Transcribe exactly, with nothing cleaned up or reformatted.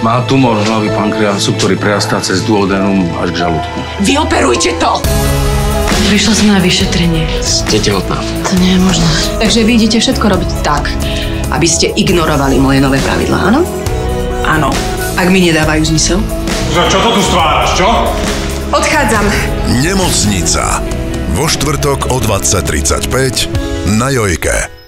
Má tumor hlavy pankreasu, ktorý prerastá cez duodenum až k žalúdku. Vyoperujte to! Prišla som na vyšetrenie. Ste tehotná. To nie je možné. Takže vy idete všetko robiť tak, aby ste ignorovali moje nové pravidlá, áno? Áno. Ak mi nedávajú zmysel. Čo to tu stváraš, čo? Odchádzam. Nemocnica. Vo štvrtok o dvadsať tridsaťpäť na Jojke.